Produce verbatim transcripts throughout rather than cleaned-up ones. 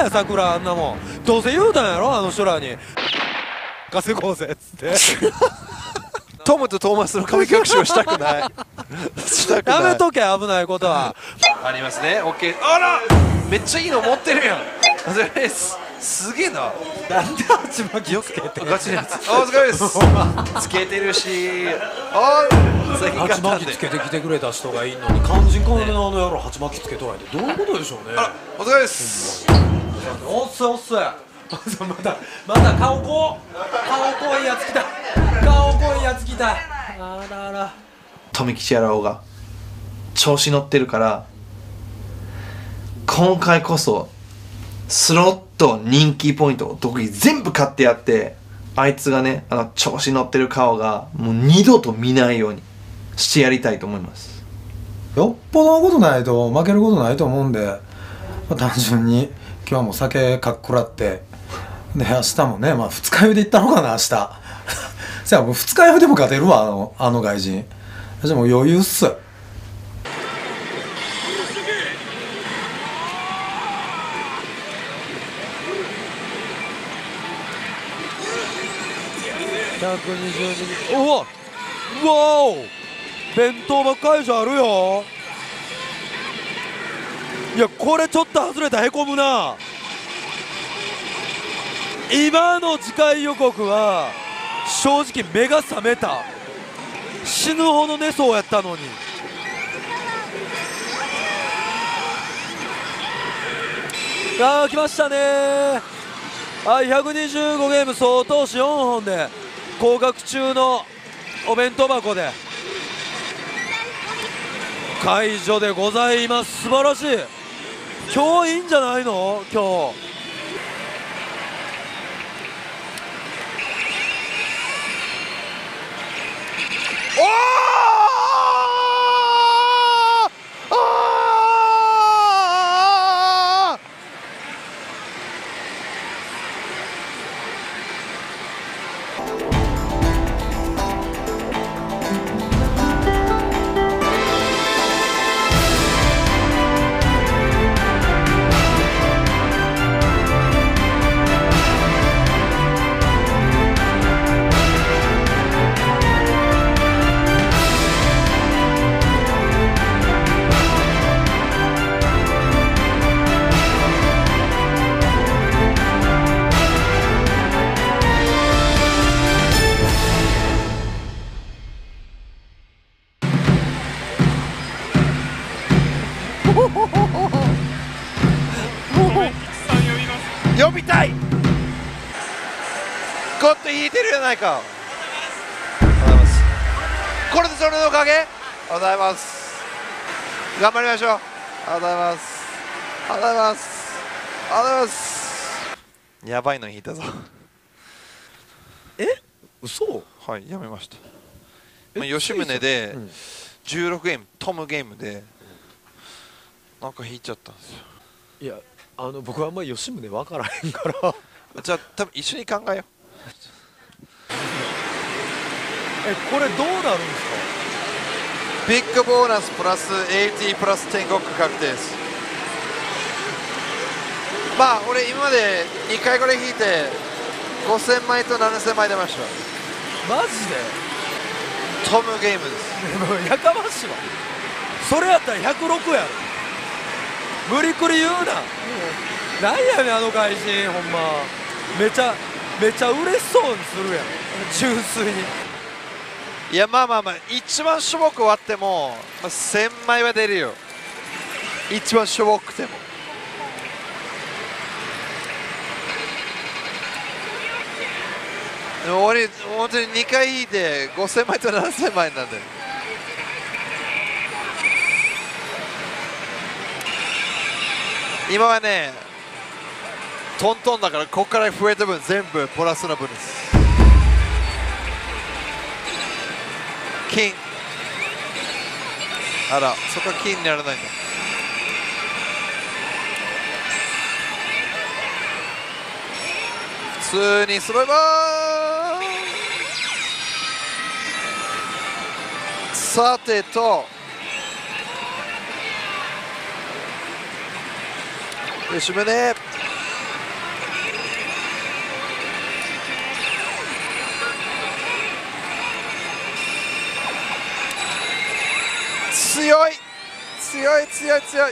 や桜あんなもん。どうせ言うたんやろあの人らに稼ごうぜっつってトムとトーマスの神隠しをしたくないしたくない。 やめとけ危ないことはありますね。オッケー。あらめっちゃいいの持ってるやん。お疲れです。すげえな。 なんで鉢巻きつけてガチのやつ。あお疲れです。つけてるし、あ最近買鉢ったんで。 巻きつけてきてくれた人がいんのに肝心顔であの野郎鉢巻きつけとはいてどういうことでしょうね。 あらお疲れです。 おっすおっすまだまだ顔こう顔濃いやつ来た顔濃いやつ来た。あらあら富吉やらおが調子乗ってるから今回こそスロット人気ポイントを特に全部買ってやって、あいつがねあの調子乗ってる顔がもう二度と見ないようにしてやりたいと思います。 よっぽどのことないと負けることないと思うんで、まあ、単純に今日はもう酒かっこらってで明日もね、まあ二日酔いで行ったのかな明日じゃあもう二日酔いでも勝てるわあのあの外人。じゃあもう余裕っす。 ひゃくにじゅうにうわうわお弁当ばっかりじゃあるよ。いやこれちょっと外れたらへこむな。今の次回予告は正直目が覚めた。死ぬほど寝そうやったのに。あー来ましたねー。はい、ひゃくにじゅうごゲーム総投資よんほんで高額中のお弁当箱で解除でございます。素晴らしい。今日いいんじゃないの今日。 おー呼びたい。ゴッと引いてるやないか。ありがとうございます。これでそれのおかげ。ありがとうございます。頑張りましょう。ありがとうございます。ありがとうございます。ありがとうございます。やばいの引いたぞ。 え嘘。 はい、やめました。まあ、吉宗でじゅうろくゲームトムゲームでなんか引いちゃったんですよ。 いやあの僕はあんまり吉宗分からへんからじゃあ多分一緒に考えよう。 えこれどうなるんですか。 ビッグボーナスプラスエイティープラス天国確定です。まあ俺今までにかいぐらい引いてごせんまいとななせんまい出ました。 マジでトムゲームです。 やかましいわ。それやったらひゃくろくやろ。無理くり言うな。なんやねんあの外人ほんま。めちゃめちゃ嬉しそうにするやん純粋に。 いやまあまあまあ一番しょぼく終わっても、まあ、せんまいは出るよ。一番しょぼくても。でも俺本当ににかい引いてごせんまいとななせんまいなんで。今はねトントンだからここから増えた分全部プラスの分です。金。あらそこは金にならないんだ。普通にスローバー。さてと吉宗強い強い強い強い。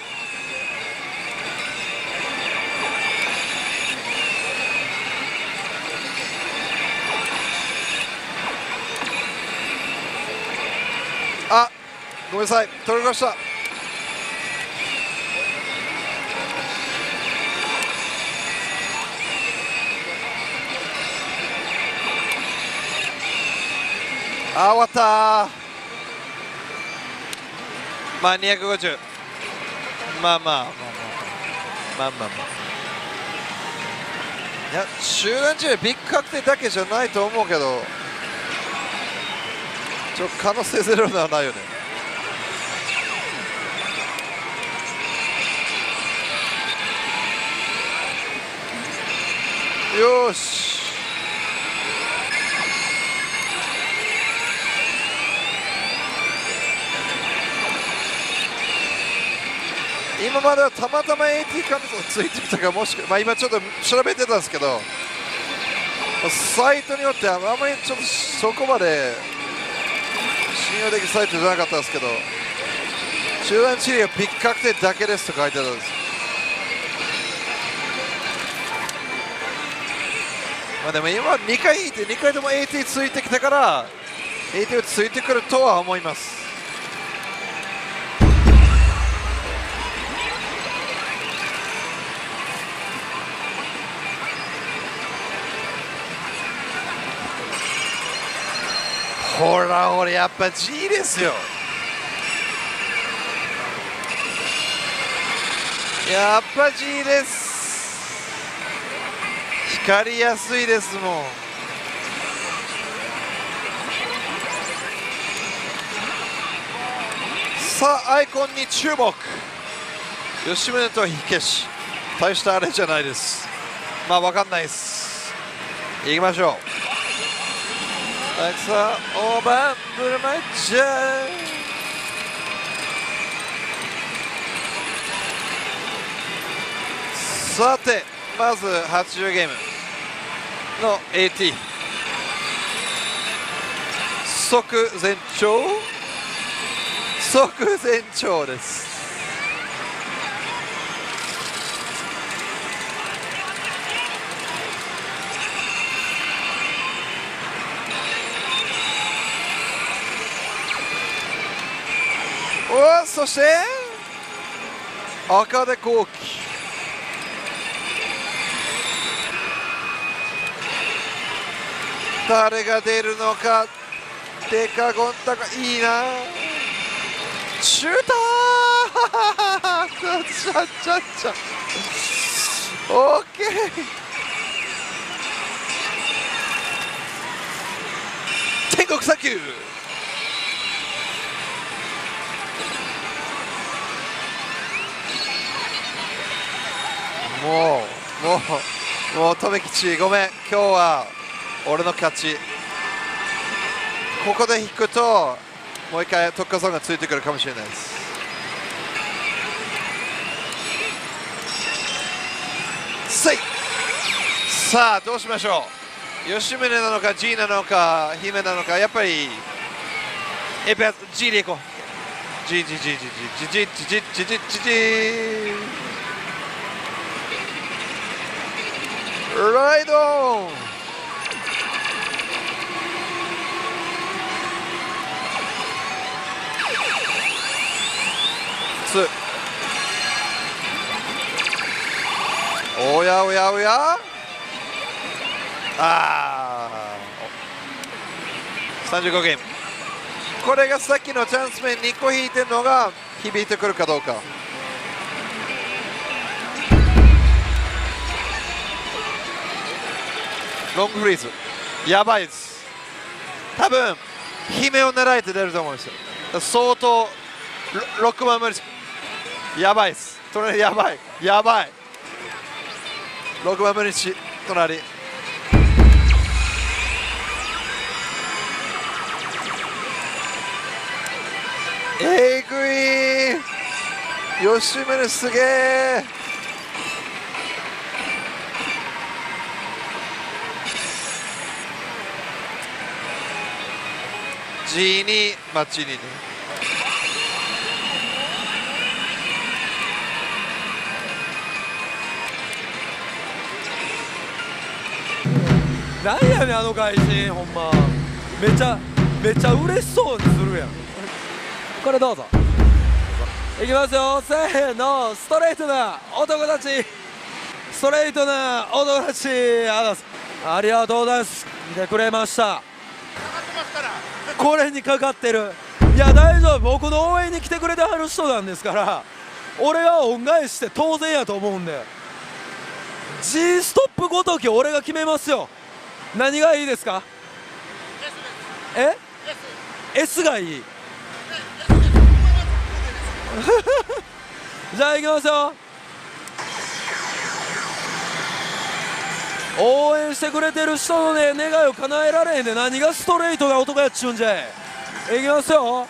あ、ごめんなさい、取りました。あ、終わったー。まあにひゃくごじゅう、まあまあまあまあまあまあまあ、いや集団中ビッグ確定だけじゃないと思うけど、ちょ可能性ゼロではないよね。よーし、今まではたまたま エーティー 関数ついてきたか、もしくは、まあ、今ちょっと調べてたんですけど、サイトによってはあまりちょっとそこまで信用できるサイトじゃなかったんですけど、集団治理はビッグ確定だけですと書いてあるんです。まあでも今にかい引いてにかいとも エーティー ついてきたから エーティー ついてくるとは思います。ほらほら、やっぱ G ですよ。やっぱ G です。光りやすいですもん。さあアイコンに注目。吉宗と火消し、大したあれじゃないです。まあ分かんないです。いきましょう。さあ大盤振る舞いちゃう。さてまずはちじゅうゲームの エーティー 即前兆即前兆です。お、そして赤で後期。誰が出るのか。デカゴンタがいいな。シューターちゃちゃちゃオーケー。天国サンキュー。もうもうもうとめきちごめん、今日は俺の勝ち。ここで引くともう一回特化ゾーンがついてくるかもしれないです。せい。さあどうしましょう。吉宗なのか G なのか姫なのか。やっぱりエペア G でいこう。 G G G G G G G G G G G G ライドオン。おやおやおや。ああさんじゅうごゲーム。これがさっきのチャンス面にこ引いてるのが響いてくるかどうか。ロングフリーズやばいです。多分姫を狙えて出ると思うんですよ。相当ろくばん無理です。やばいです。隣やばいやばい。ろくばん無理し隣。えぐい。吉宗すげえ。G にまあ G にね。 なんやねんあの外人ほんまめちゃめちゃ嬉しそうにするやんこれどうぞいきますよせーのストレートな男たちストレートな男たちあありがとうございます見てくれましたこれにかかってるいや大丈夫僕の応援に来てくれてはる人なんですから俺は恩返しして当然やと思うんで G ストップごとき俺が決めますよ何がいいですかえ S がいいじゃあいきますよ応援してくれてる人のね願いを叶えられへんで何がストレートな男やっちゅうんじゃいいきますよ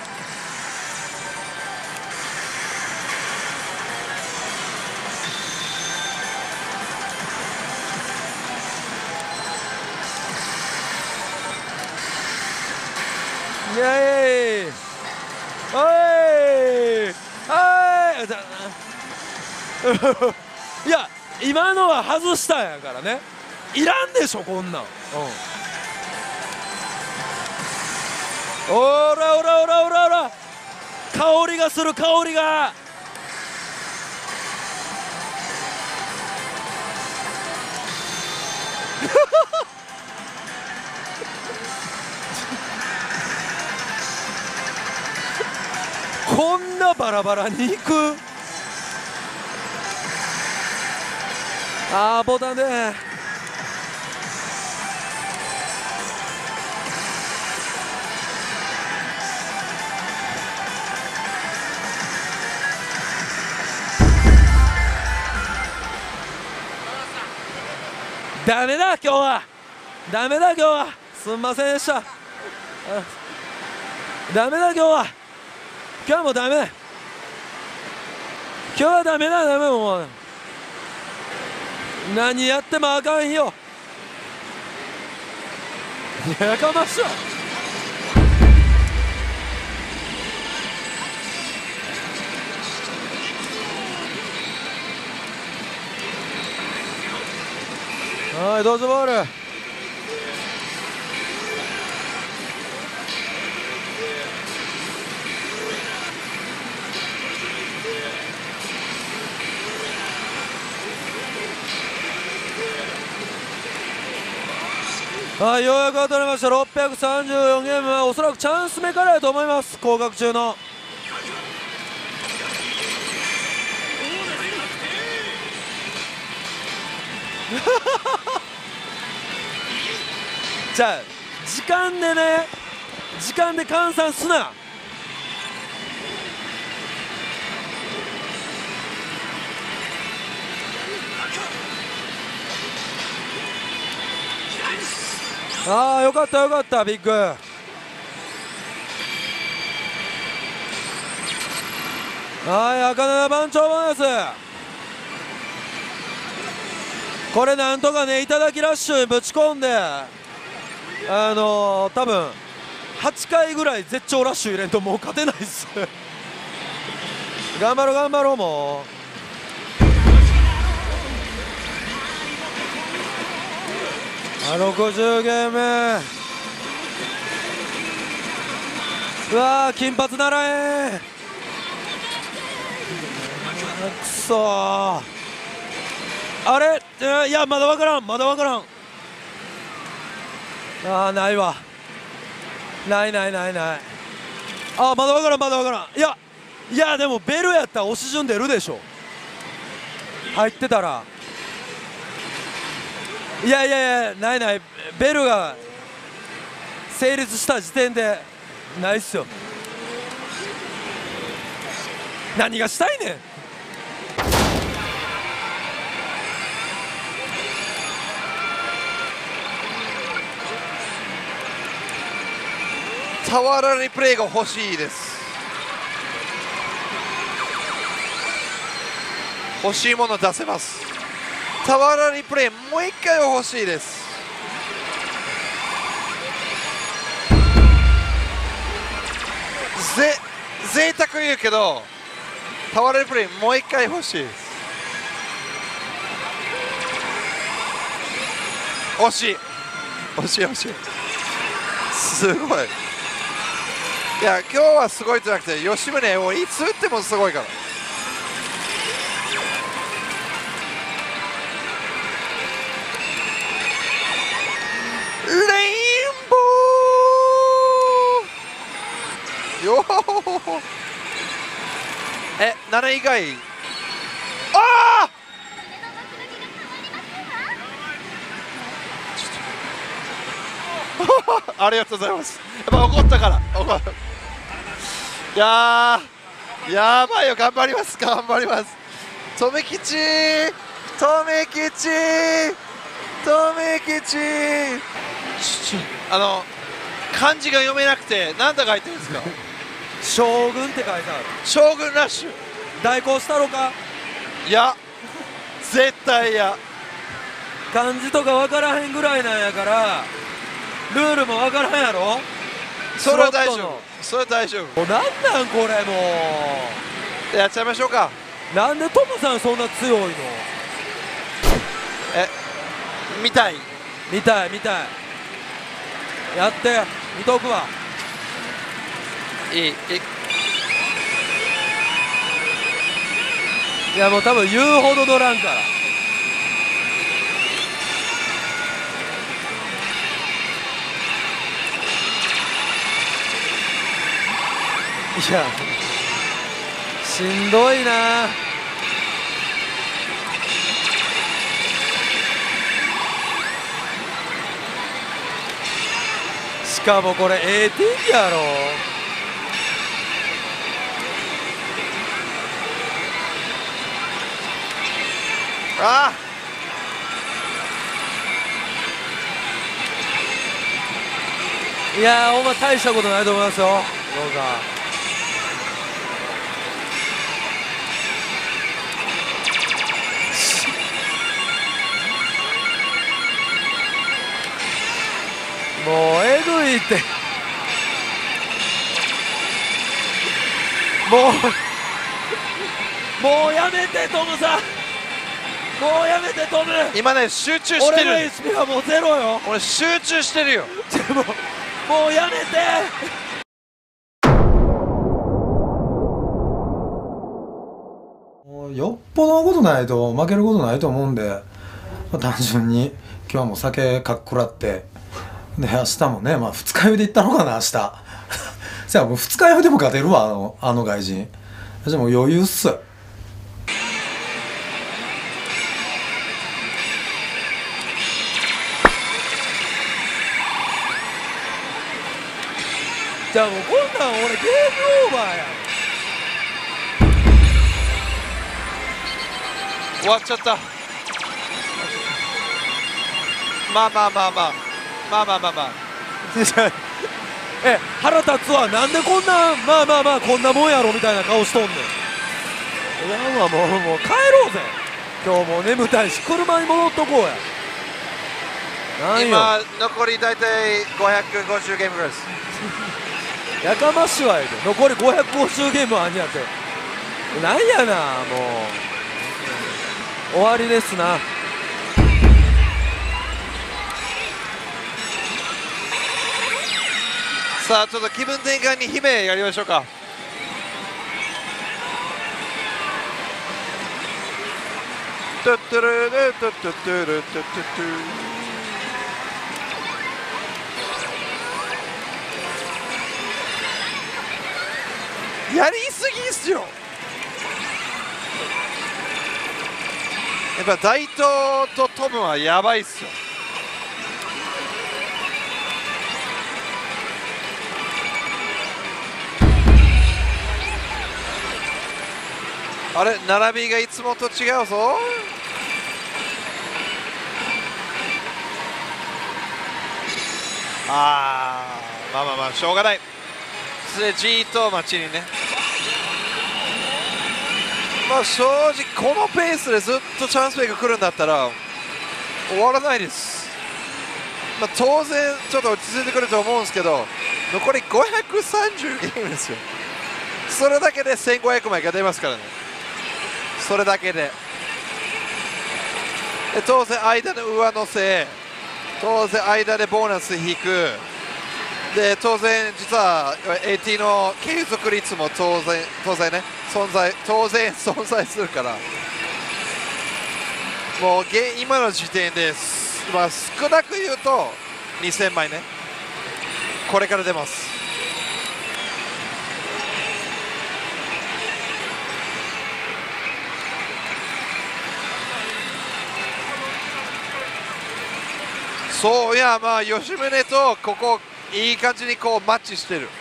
イエーイおいはいいや今のは外したんやからねいらんでしょこんなん、うん、おらおらおらおらおら香りがする香りがこんなバラバラにいくあーボタンでダメだ今日はダメだ今日はすんませんでしたダメだ今日は今日はもうダメだ今日はダメだダメもう何やってもあかんよやかましいはいどうぞボールはい、ようやく当たりましたろっぴゃくさんじゅうよんゲームはおそらくチャンス目からやと思います降格中のじゃあ時間でね時間で換算すなああよかったよかったビッグはい茜番長ボーナスこれなんとかねいただきラッシュにぶち込んであのー、多分はちかいぐらい絶頂ラッシュ入れんともう勝てないっす頑張ろう頑張ろうもうろくじゅうゲームうわー金髪ならえんくそーあれいやまだわからんまだわからんあーないわないないないないあーまだわからんまだわからんいやいやでもベルやったら押し順出るでしょ入ってたらいやいやいやないないベルが成立した時点でないっすよ何がしたいねん俵リプレイが欲しいです欲しいもの出せます俵リプレイもう一回は欲しいですぜ贅沢言うけど俵リプレイもう一回欲しいです惜しい惜しい惜しい。すごい。いや今日はすごいじゃなくて吉宗をいつ打ってもすごいから。レインボーよー。えなな以外ああありがとうございます。やっぱ怒ったから怒っいやーやばいよ。頑張ります頑張ります。留吉留吉留吉あの漢字が読めなくて何だ書いてるんですか？ 将軍って書いてある。 将軍ラッシュ。 代行したろか？ いや絶対や。 漢字とか分からへんぐらいなんやからルールも分からへんやろ。 それは大丈スロットの夫それは大丈夫。 もうなんなんこれもやっちゃいましょうか。 う。なんでトムさんそんな強いの？ え見たい見たい見たい。やって見とくわ。 いいいいいやもう多分言うほど乗らんから。いやしんどいな。しかもこれ エーティー やろ。 あいやーほんま大したことないと思いますよ。どうかもうえぐいってもうもうやめてトムさん。もうやめてトム。 今ね集中して俺のる。 エイチピー はもうゼロよ。 俺集中してるよ。 でももうやめて。 もうよっぽどのことないと負けることないと思うんで、まあ、単純に今日はもう酒かっくらってで明日もね、まあ、二日酔いで行ったのかな明日じゃあもう二日酔いでも勝てるわあのあの外人。じゃあもう余裕っす。 じゃあもうこんなん俺ゲームオーバーや。 終わっちゃった。まあまあまあまあまあまあまあまあえ腹立つわ。なんでこんなまあまあまあこんなもんやろみたいな顔しとんねん。いやもうもう帰ろうぜ。今日もう眠たいし車に戻っとこうや。なんよ今残り大体ごひゃくごじゅうゲームぐらいです。 やかましいわやで。残りごひゃくごじゅうゲームあんやって。なんやなもう終わりですな。 さあちょっと気分転換に姫やりましょうか。トゥットゥルルトゥットゥットゥルトゥットゥットゥやりすぎっすよ。やっぱ大東とトムはやばいっすよ。あれ並びがいつもと違うぞ。あーまあまあまあしょうがない。でじーっと待ちにね。まあ正直このペースでずっとチャンスメイク来るんだったら終わらないです。まあ当然ちょっと落ち着いてくると思うんですけど残りごひゃくさんじゅうゲームですよ。それだけでせんごひゃくまいが出ますからね。それだけで。で当然間の上乗せ当然間でボーナス引く。で当然実は エーティー の継続率も当然当然ね存在当然存在するから、もう今の時点です、まあ、少なく言うとにせんまいね、これから出ます。そういや、まあ吉宗とここいい感じにこうマッチしてる。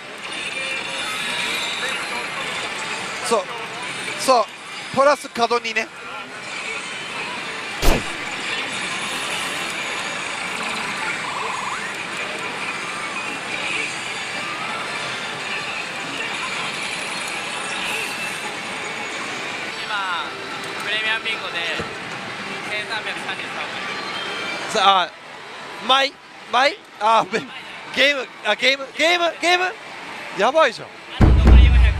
そうそう、プラス角にね。 今プレミアムビンゴでせんさんびゃくさんじゅうさんさあマイマイあべゲームあゲームゲームゲームやばいじゃん。 あと残りよんひゃく。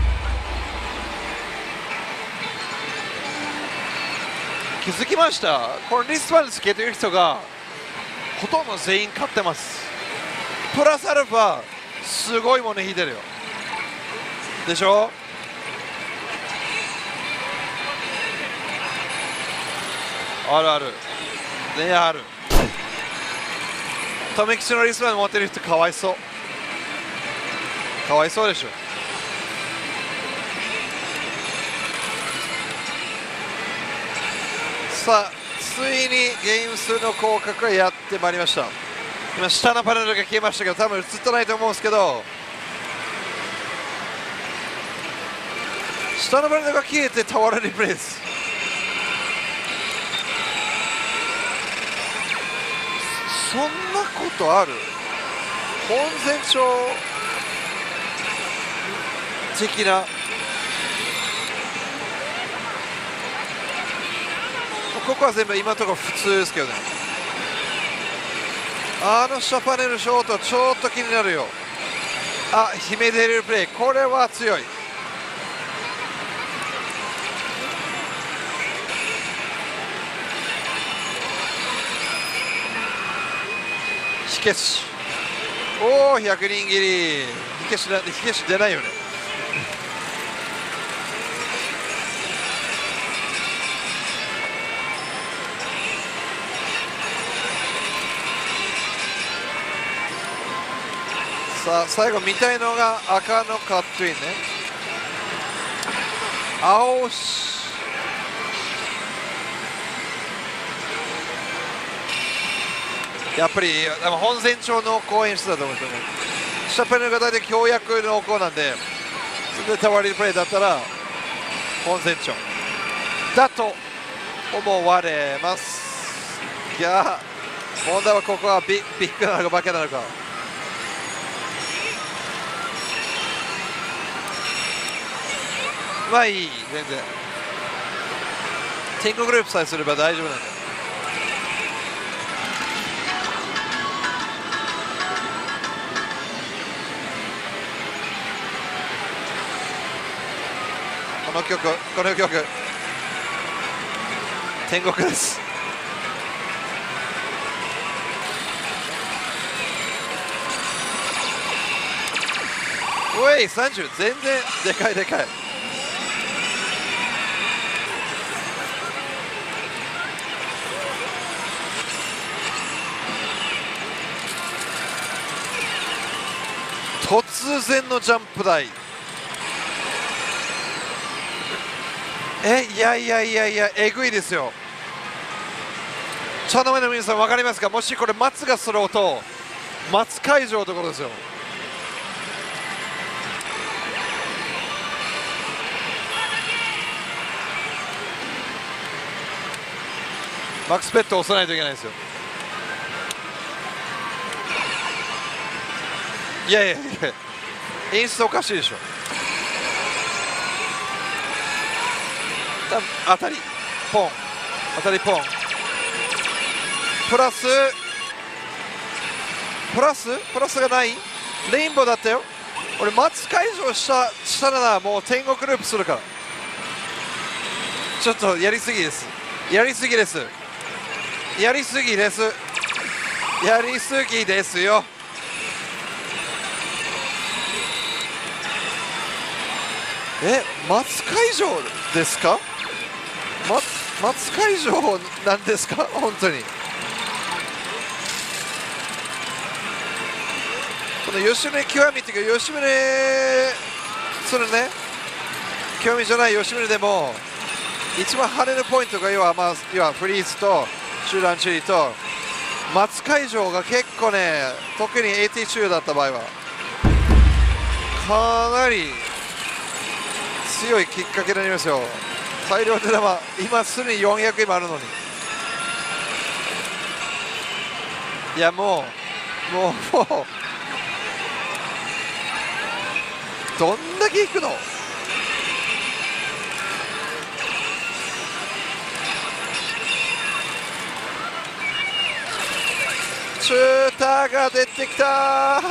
気づきました？このリストバンドつけてる人がほとんど全員勝ってます。プラスアルファすごいもの引いてるよでしょ。あるあるね、ある。タメ吉のリストバンド持ってる人かわいそう、かわいそうでしょ。さあついにゲーム数の広角がやってまいりました。今下のパネルが消えましたけど多分映ってないと思うんですけど、下のパネルが消えてタワーリプレイです。そんなことある？本前兆的な。ここは全部今のところ普通ですけどね。あの下パネルショートちょっと気になるよ。あ、姫出るプレイ、これは強い。火消し、おおひゃくにん切り。火消しなんて火消し出ないよね。さあ最後見たいのが赤のカットインね。青しやっぱり本前兆濃厚演出だと思うんですよね。下パネルが大体強約濃厚なんで、それでタワーリプレイだったら本前兆だと思われます。いや問題はここはビビッグなのかバケなのか。まあいい、全然天国グループさえすれば大丈夫なんだ。この曲、この曲天国です。おいさんじゅう、全然でかいでかい。突然のジャンプ台。え、いやいやいやいや、えぐいですよ。茶の間の皆さん分かりますか？もしこれ松がスローと松会場のところですよ。マックスペットを押さないといけないですよ。いやいやいや、演出おかしいでしょ。当たりポン、当たりポン、プラスプラスプラスがない。レインボーだったよ。俺松会場したしたならもう天国ループするから。ちょっとやりすぎです、やりすぎです、やりすぎです。 やりすぎですよ。え、松会場ですか？ま、松会場なんですか？本当に。この吉宗極みっていうか、吉宗それね、極みじゃない吉宗でも一番跳ねるポイントが要は、まあ、要はフリーズと集団チュリと松会場が結構ね、特に エーティー 中だった場合はかなり強いきっかけになりますよ。大量手玉、今すでによんひゃく今あるのに。いやもうもうもうどんだけいくの？シューターが出てきた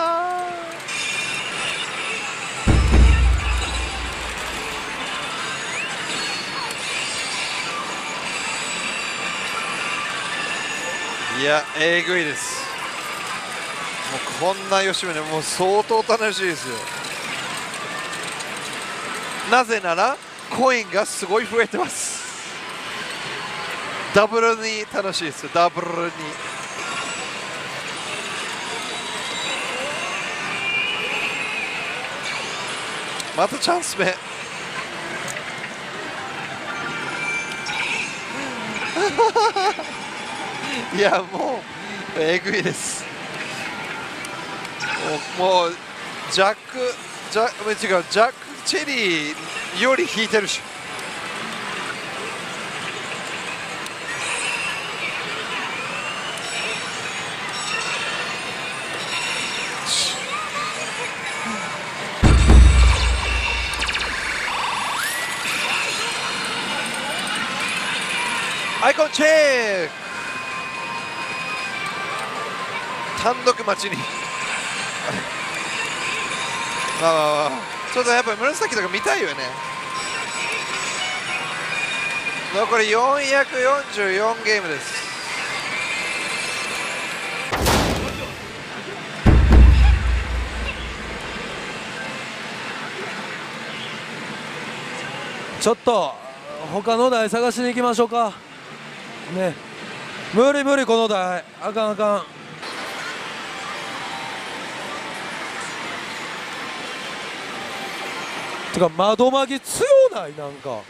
いや、えぐいです。もうこんな吉宗もう相当楽しいですよ。なぜならコインがすごい増えてます。ダブルに楽しいですよ。ダブルにまたチャンス目いやもうえぐいです。もう、もうジャックジャ違うジャックチェリーより引いてるし。アイコンチェック単独待ちにまあまあまあちょっとやっぱり紫とか見たいよね。残りよんひゃくよんじゅうよんゲームです。 ちょっと他の台探しに行きましょうかね。無理無理この台あかんあかん。てか窓マギ強ないなんか。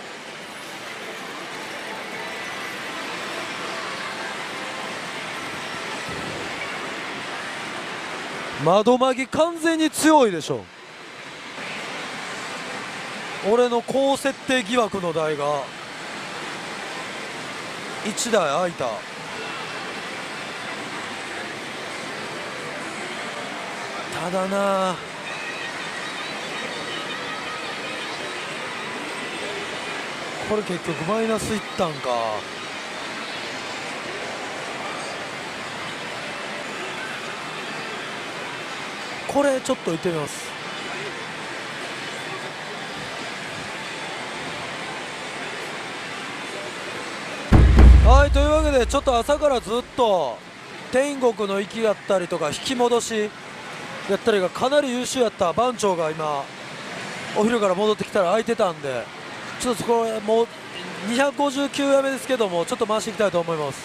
窓マギ完全に強いでしょ。俺の高設定疑惑の台がいちだい空いた。ただなこれ結局マイナスいったんか。これちょっといってみます。はい、というわけでちょっと朝からずっと天国の息やったりとか引き戻しやったりがかなり優秀やった番長が今お昼から戻ってきたら空いてたんで、ちょっとこれもうにひゃくごじゅうきゅうやめですけどもちょっと回していきたいと思います。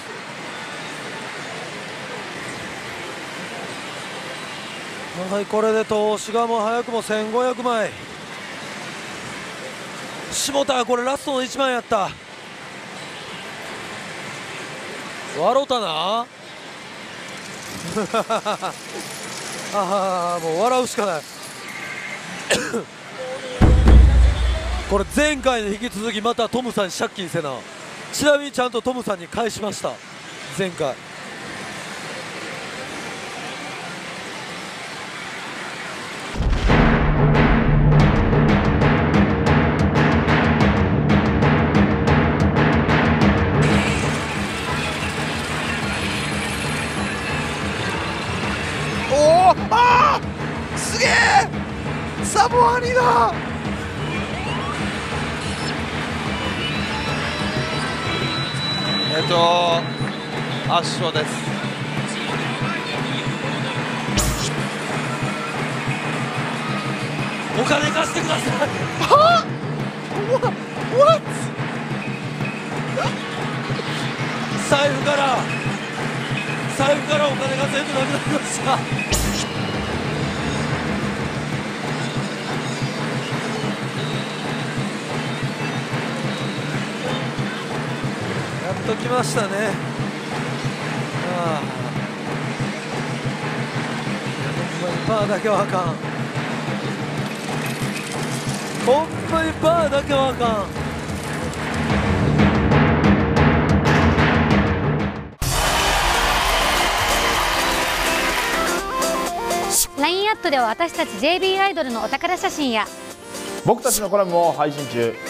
はい、これで投資がもう早くもせんごひゃくまい。下田これラストのいちまんやった。笑うたなああ、もう笑うしかないこれ前回に引き続きまたトムさんに借金せな。ちなみにちゃんとトムさんに返しました前回。 おお、あーすげえサボアニだ。えっと圧勝です。 お金貸してください。 は？What？ 財布から財布からお金が全部なくなりました。やっと来ましたね。ああ、ほんまにパーだけはあかん。ほんまにパーだけはあかん。 ライン アットでは私たち ジェイビー アイドルのお宝写真や僕たちのコラムも配信中。